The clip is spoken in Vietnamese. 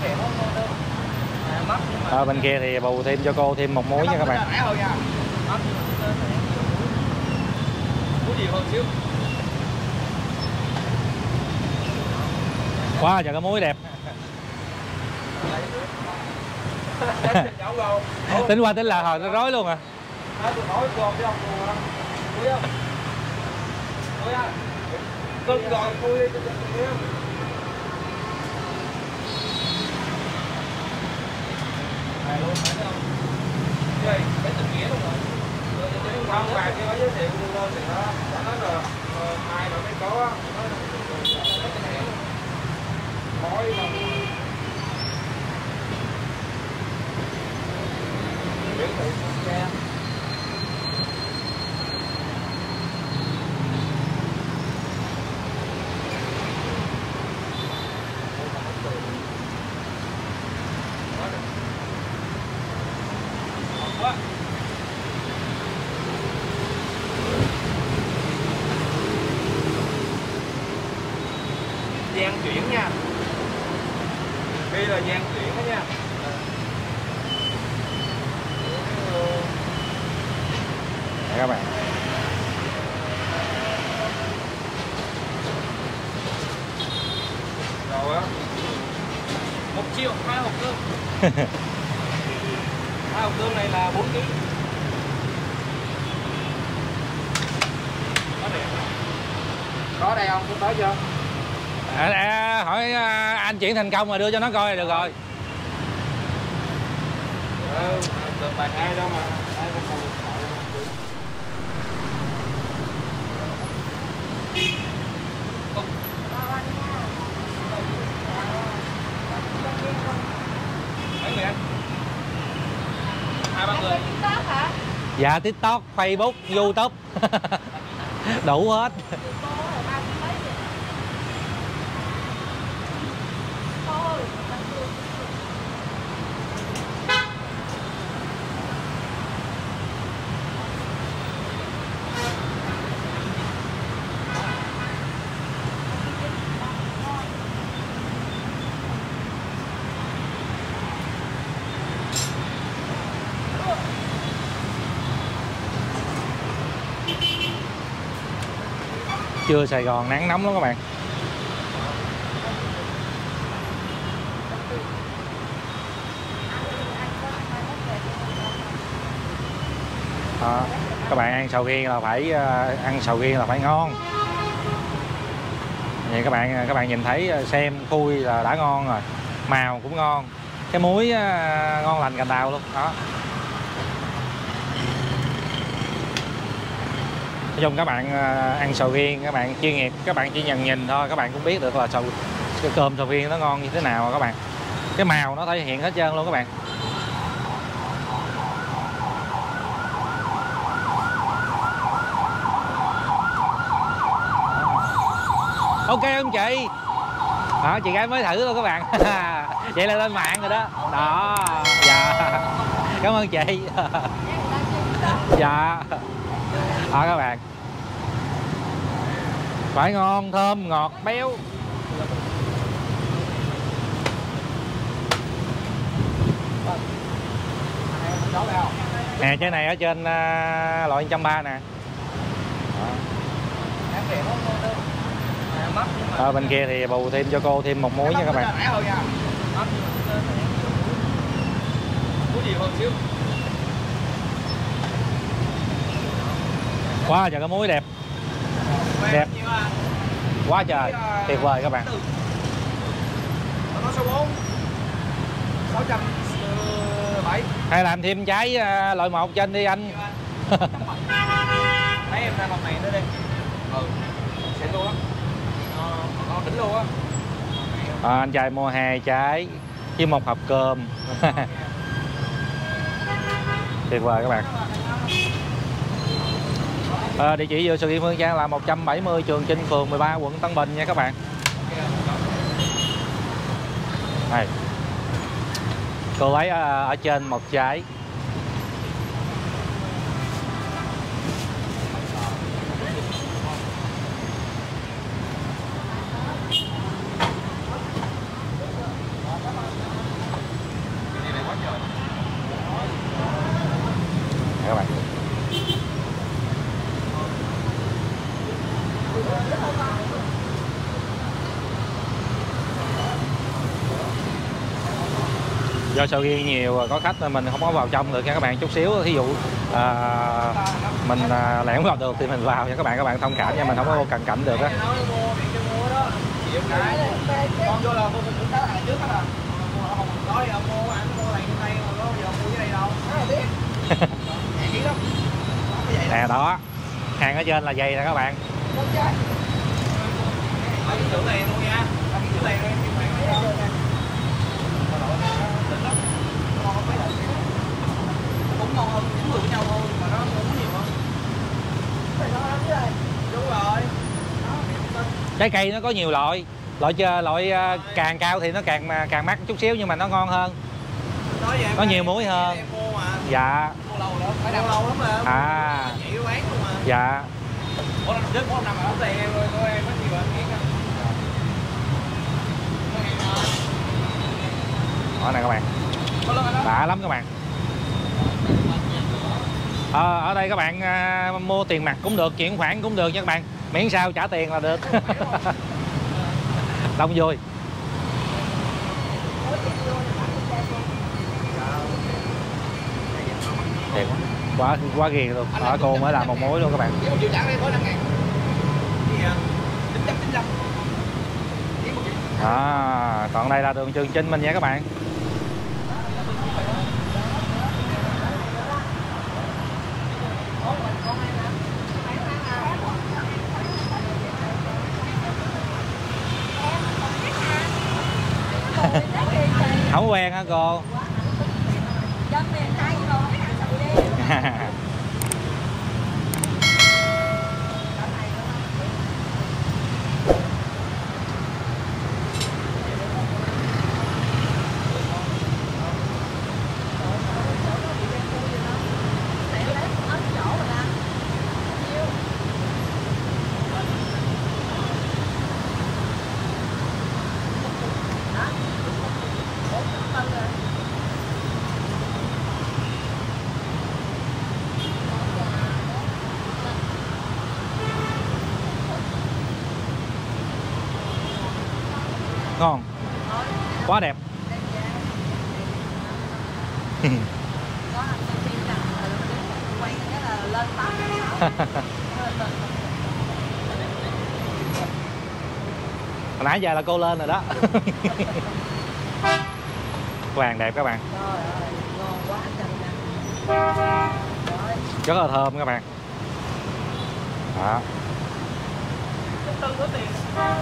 Bên kia thì bù thêm cho cô thêm một muối nha các bạn. Wow, trời cái muối đẹp. Tính qua tính là hồi nó rối luôn à. Cưng rồi tôi đi luôn phải không? Cái tình nghĩa luôn rồi. Không bà kia có giới thiệu lên thì nó nói là ai mà mới có nói là mỏi mà biểu thị xe. Gian chuyển nha. Đây là gian chuyển đó nha. Đây các bạn. Rồi á. 1 triệu 2 hộp cơm. 2 hộp cơm này là 4 kg. Có đây không? Có chưa? Hỏi anh chuyển thành công rồi đưa cho nó coi là được rồi. Được bài 2 đâu mà. Mấy người anh? 2-3 người. TikTok hả? Dạ TikTok, Facebook, YouTube. Đủ hết. Trưa Sài Gòn nắng nóng lắm các bạn. Các bạn ăn sầu riêng là phải ngon. Vậy các bạn nhìn thấy xem khui là đã ngon rồi, màu cũng ngon, cái muối ngon lành cành đào luôn đó. Nói chung các bạn ăn sầu riêng, các bạn chuyên nghiệp, các bạn chỉ nhận nhìn thôi, các bạn cũng biết được là cái cơm sầu riêng nó ngon như thế nào các bạn. Cái màu nó thể hiện hết trơn luôn các bạn. Ok không chị? Đó, chị gái mới thử luôn các bạn. Vậy là lên mạng rồi đó. Đó, dạ. Cảm ơn chị. Dạ. Đó các bạn. Phải ngon, thơm, ngọt, béo. Nè, trái này ở trên loại 130 nè. Bên kia thì bù thêm cho cô thêm một muối nha các bạn. Wow, trời cái muối đẹp. Đẹp. Quá trời, tuyệt vời các bạn. Nó số 4 607. Hay làm thêm trái loại 1 trên đi anh. Thấy em ra phòng này nữa đi. Xịn luôn á. Còn đỉnh luôn á. Anh trai mua 2 trái với 1 hộp cơm. Tuyệt vời các bạn. Địa chỉ vô Sầu Riêng Phương Trang là 170 Trường Chinh, phường 13, quận Tân Bình nha các bạn. Đây. Cô lấy ở trên 1 trái. Do sầu riêng nhiều có khách nên mình không có vào trong được nha các bạn. Chút xíu thí dụ mình lẻn vào được thì mình vào nha các bạn thông cảm nha, mình không có cận cảnh được á. Con vô là mua cũng tới hàng trước hết à. Nói ông mua ăn mua này trên đây mà có giờ mua cái này đâu. Biết. Kỹ lắm. Nè đó. Hàng ở trên là dày nè các bạn. Ở cái chỗ này luôn nha. Ở cái chỗ này cũng ngon hơn, cũng được nhau thôi mà nó cũng nhiều hơn. Đúng rồi. Trái cây nó có nhiều loại, loại càng cao thì nó càng mắc chút xíu nhưng mà nó ngon hơn, có nhiều muối hơn. Dạ. Mua lâu lắm, phải lâu lắm mà. À. Chị bán luôn mà. Dạ. Ủa trước 4 năm ở đây em rồi cô em có gì bạn biết không? Đó này các bạn, đã lắm các bạn. Ở đây các bạn mua tiền mặt cũng được, chuyển khoản cũng được nha các bạn, miễn sao trả tiền là được. Đông vui. Thiệt quá ghiền luôn. Ở cô mới làm một mối luôn các bạn. Còn đây là đường Trường Chinh mình nha các bạn. Không quen hả cô? Ngon, quá đẹp. Hồi nãy giờ là cô lên rồi đó. Vàng đẹp các bạn. Rất là thơm các bạn. Đó.